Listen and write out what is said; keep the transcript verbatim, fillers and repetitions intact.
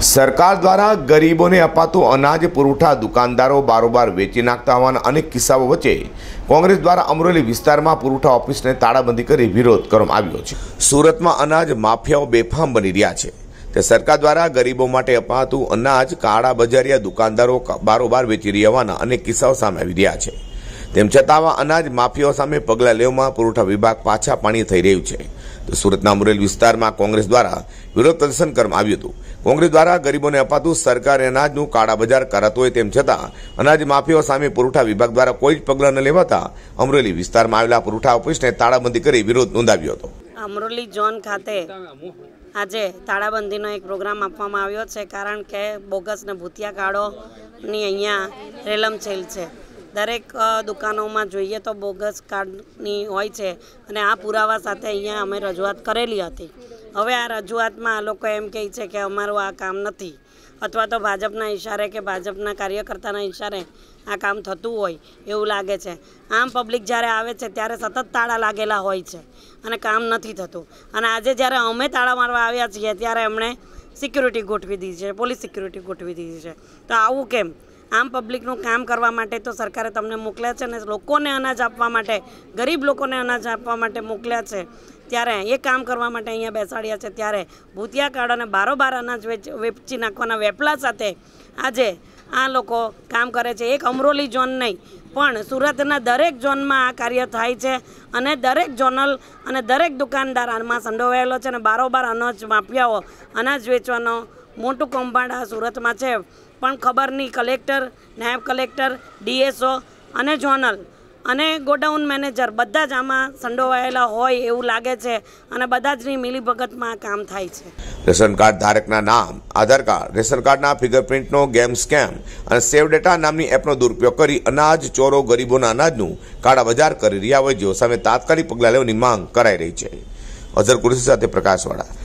સરકાર દ્વારા ગરીબોને અપાતું અનાજ પુરવઠા દુકાનદારો બારોબાર વેચી નાખતા હોવાના અનેક કિસ્સાઓ વચ્ચે કોંગ્રેસ દ્વારા અમરેલી વિસ્તારમાં પુરવઠા ઓફિસને તાળાબંધી કરી વિરોધ કરવામાં આવ્યો છે। સુરતમાં અનાજ માફિયાઓ બેફામ બની રહ્યા છે તે સરકાર દ્વારા ગરીબો માટે અપાતું અનાજ કાળા બજારિયા દુકાનદારો બારોબાર વેચી રહ્યા હોવાના અનેક કિસ્સાઓ સામે આવી રહ્યા છે। તેમ છતાં આવા અનાજ માફિયાઓ સામે પગલાં લેવામાં પુરવઠા વિભાગ પાછા પાણી થઈ રહ્યું છે। તો સુરતના અમરેલી વિસ્તારમાં કોંગ્રેસ દ્વારા વિરોધ પ્રદર્શન કરવામાં આવ્યું હતું। કોંગ્રેસ દ્વારા ગરીબોને અપાતું સરકારી અનાજનું કાળા બજાર કરાતું હોય તેમ છતાં અનાજ માફિયાઓ સામે પુરવઠા વિભાગ દ્વારા કોઈ જ પગલાં ન લેવાતા અમરેલી વિસ્તારમાં આવેલા પુરવઠા ઓફિસને તાળાબંધી કરી વિરોધ નોંધાવ્યો હતો। અમરેલી ઝોન ખાતે આજે તાળાબંધીનો એક પ્રોગ્રામ આપવામાં આવ્યો છે, કારણ કે બોગસ ને ભૂતિયા કાર્ડોની અહીંયા રેલમછેલ છે। દરેક દુકાનોમાં જોઈએ તો બોગસ કાર્ડની હોય છે અને આ પુરાવા સાથે અહીંયા અમે રજૂઆત કરેલી હતી। હવે આ રજૂઆતમાં આ લોકો એમ કહે છે કે અમારું આ કામ નથી, અથવા તો ભાજપના ઇશારે કે ભાજપના કાર્યકર્તાના ઇશારે આ કામ થતું હોય એવું લાગે છે। આમ પબ્લિક જ્યારે આવે છે ત્યારે સતત તાળા લાગેલા હોય છે અને કામ નથી થતું, અને આજે જ્યારે અમે તાળા મારવા આવ્યા છીએ ત્યારે એમણે સિક્યુરિટી ગોઠવી દીધી છે, પોલીસ સિક્યુરિટી ગોઠવી દીધી છે। તો આવું કેમ? આમ પબ્લિકનું કામ કરવા માટે તો સરકારે તમને મોકલ્યા છે ને લોકોને અનાજ આપવા માટે, ગરીબ લોકોને અનાજ આપવા માટે મોકલ્યા છે, ત્યારે એ કામ કરવા માટે અહીંયા બેસાડ્યા છે, ત્યારે ભૂતિયા કાર્ડ અને બારોબાર અનાજ વેચ વેચી નાખવાના વેપલા સાથે આજે આ લોકો કામ કરે છે। એક અમરોલી ઝોન નહીં પણ સુરતના દરેક ઝોનમાં આ કાર્ય થાય છે અને દરેક ઝોનલ અને દરેક દુકાનદાર આમાં સંડોવાયેલો છે અને બારોબાર અનાજ માફિયાઓ અનાજ વેચવાનો મોટું કૌભાંડ આ સુરતમાં છે, પણ ખબર નહીં કલેક્ટર, નાયબ કલેક્ટર, ડીએસઓ અને ઝોનલ અને ગોડાઉન મેનેજર બધા જ આમાં સંડોવાયેલા હોય એવું લાગે છે અને બધા જની મિલીભગતમાં આ કામ થાય છે। રેશન કાર્ડ ધારકના નામ, આધાર કાર્ડ, રેશન કાર્ડના ફિંગરપ્રિન્ટનો ગેમ સ્કેમ અને સેવ ડેટા નામની એપનો દુરુપયોગ કરી અનાજ ચોરો ગરીબોના અનાજનું કાળા બજાર કરી રહ્યા હોય જેઓ સામે તાત્કાલિક પગલાં લેવાની માંગ કરાઈ રહી છે। અઝર કુરેશી સાથે પ્રકાશવાળા।